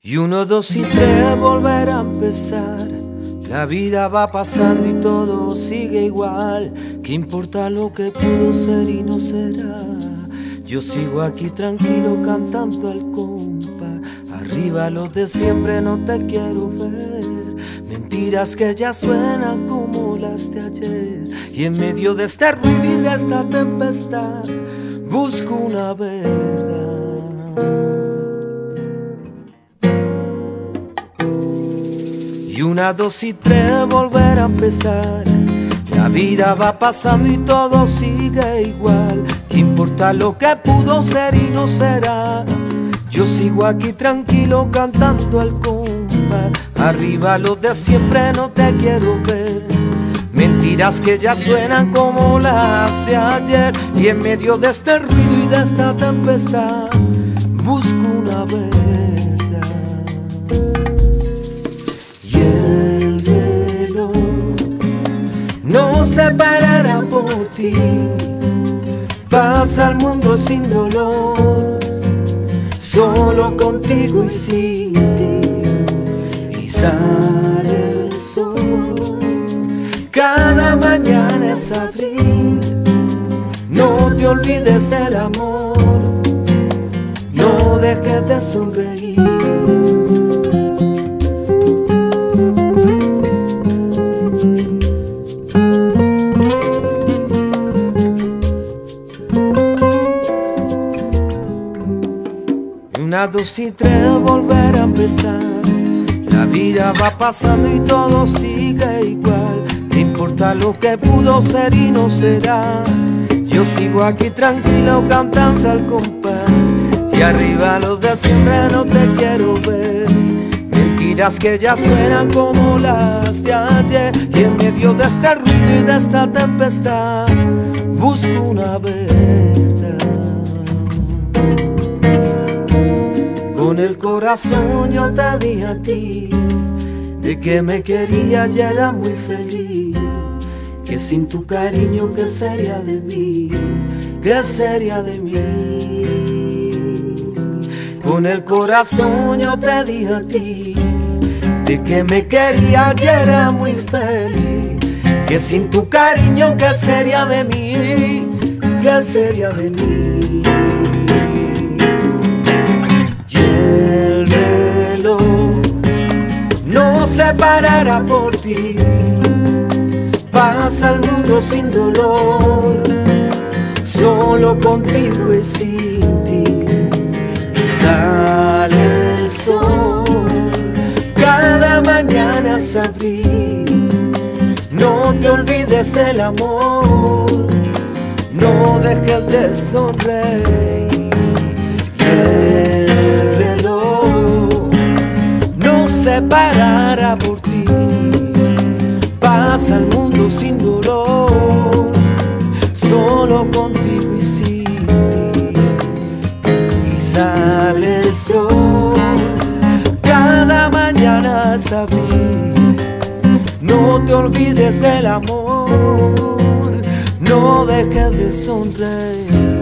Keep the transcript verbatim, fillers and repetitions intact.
Y uno, dos y tres, volver a empezar. La vida va pasando y todo sigue igual. ¿Qué importa lo que pudo ser y no será? Yo sigo aquí tranquilo cantando al compa. Arriba los de siempre, no te quiero ver. Mentiras que ya suenan como las de ayer. Y en medio de este ruido y de esta tempestad busco una verdad. Y una, dos y tres, volver a empezar. La vida va pasando y todo sigue igual. ¿Qué importa lo que pudo ser y no será? Yo sigo aquí tranquilo cantando al compás. Arriba los de siempre, no te quiero ver. Mentiras que ya suenan como las de ayer. Y en medio de este ruido y de esta tempestad busco una verdad. No se parará por ti, pasa el mundo sin dolor, solo contigo y sin ti. Y sale el sol, cada mañana es abril. No te olvides del amor, no dejes de sonreír. Una, dos y tres, volver a empezar. La vida va pasando y todo sigue igual. ¿Qué importa lo que pudo ser y no será? Yo sigo aquí tranquilo cantando al compás. Y arriba los de siempre, no te quiero ver. Mentiras que ya suenan como las de ayer. Y en medio de este ruido y de esta tempestad busco una verdad. Con el corazón yo te dije a ti de que me quería y era muy feliz. Que sin tu cariño, ¿qué sería de mí? ¿Qué sería de mí? Con el corazón yo te dije a ti de que me quería y era muy feliz. Que sin tu cariño, ¿qué sería de mí? ¿Qué sería de mí? No se parará por ti, pasa el mundo sin dolor, solo contigo y sin ti. Y sale el sol, cada mañana es abril. No te olvides del amor, no dejes de sonreír. Se parará por ti, pasa el mundo sin dolor, solo contigo y sin ti. Y sale el sol, cada mañana es abril. No te olvides del amor, no dejes de sonreír.